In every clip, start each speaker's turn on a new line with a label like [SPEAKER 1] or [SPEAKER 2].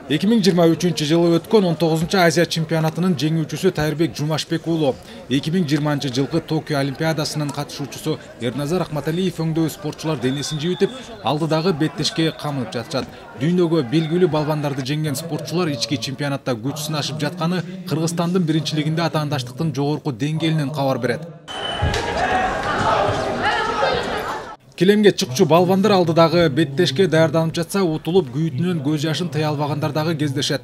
[SPEAKER 1] 2023 жылы өткөн 19 Азия чемпионатынын жеңүүчүсү Тайырбек Жумашбек уулу, 2020 жылкы Токио Олимпиадасынын катышуучусу Эрназар Ахматалиев өңдөө спортчулар денесин жибитип, алдыдагы беттешке камынып жатышат. Дүйнөгө белгилүү балбандарды жеңген спортчулар ички чемпионатта күч сынашып жатканы Кыргызстандын биринчилигинде атаандаштыктын жогорку деңгээлинен кабар берет. Килемге чыкчу балбандар алдыдагы беттешке даярданып жатса, утулуп күйүтүнөн көз жашын тыя албагандар дагы кездешет.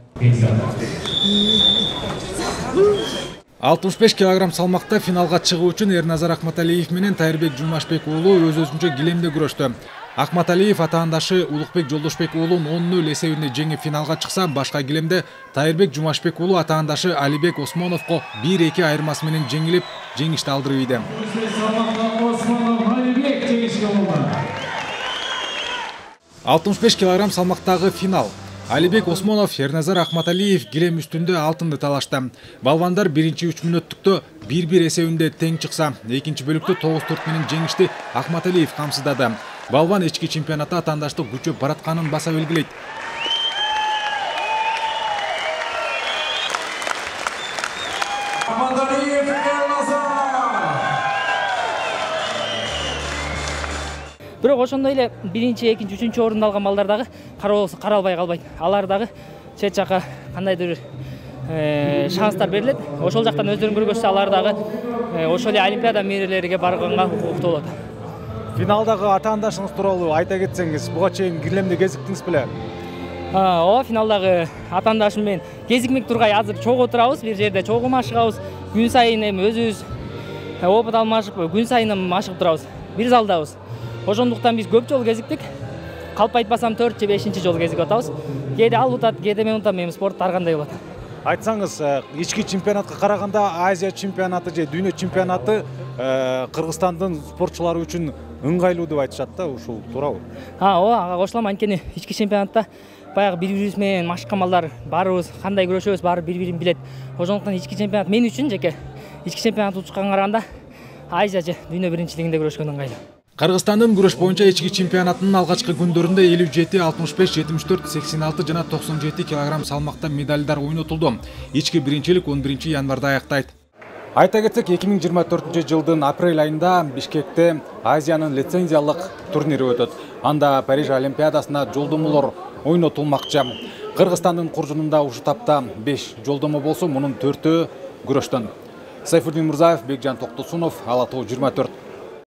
[SPEAKER 1] 65 кг салмакта финалга чыгуу үчүн Эрназар Ахматалиев менен Тайырбек Жумашбек уулу өз-өзүнчө килемде күрөштү. Ахматалиев атаандашы Улукбек Жолдошбек уулун 10-0 эсебинде жеңип финалга чыкса, башка килемде Тайырбек Жумашбек уулу атаандашы Алибек Осмоновго 1-2 айырмасы менен жеңилип, жеңишти алдырып ийди. 65 кг салмактагы финал. Алибек Осмонов, Эрназар Ахматалиев килем үстүндө алтынды талашты. Балбандар биринчи 3 мүнөттүктө 1-1 эсебинде тең чыкса, экинчи бөлүктө 9-4 менен жеңишти Ахматалиев камсыздады. Балбан ички чемпионатта атаандаштык күчөп баратканын баса белгилейт.
[SPEAKER 2] Бирок ошондой эле биринчи, экинчи, үчүнчү орунду алган балдар дагы каралбай калбайт. Алар дагы чет жака кандайдыр шанстар берилет. Ошол жактан өздөрүн көргөзсө, алар дагы ошол эле олимпиада мээрелерге барганга укуктуу болот.
[SPEAKER 1] Финалдагы атаандашыңыз тууралуу айта кетсеңиз, буга чейин килемде кезиктиңиз беле?
[SPEAKER 2] Ооба, финалдагы атаандашым менен кезикмек тургай азыр чогуу турабыз, бир жерде чогуу машыгабыз. Күн сайын өзүбүз опыт алмашып, күн сайын машыгып турабыз. Бир залдабыз. Ошондуктан биз көп жолу кезиктик. Калп айтпасам 4 же 5 жолу кезип атабыз. Кээде ал утат, кээде мен утам, эми спорт ар кандай болот.
[SPEAKER 1] Айтсаңыз, ички чемпионатка караганда Азия чемпионаты же дүйнө чемпионаты Кыргызстандын спортчулары үчүн ыңгайлуу деп айтышат да, ушул туурабы?
[SPEAKER 2] Ооба, ага кошулам. Анткени ички чемпионатта баягы бири-бирибиз менен машыккан балдар баарыбыз кандай күрөшөбүз, баары бири-бирин билет. Ошондуктан ички чемпионат мен үчүн жеке ички чемпионат учканга караганда Азия же дүйнө биринчилигинде күрөшкөн ыңгайлуу.
[SPEAKER 1] Кыргызстандын күрөш боюнча ички чемпионатынын алгачкы күндөрүндө 57, 65, 74, 86 жана 97 кг салмакта медалдар ойнотулду. Ички биринчилик 11 январда аяктайт. Айта кетсек, 2024 жылдын апрель айында Бишкекте Азиянын лицензиялык турнири өтөт. Анда Париж Олимпиадасына жолдомолор ойнотулмакчы. Кыргызстандын куржунунда ушу тапта 5 жолдомо болсо, мунун 4-өө күрөштөн. Сайфуддин Мурзаев, Бекжан Токтосунов, Ала-Тоо 24.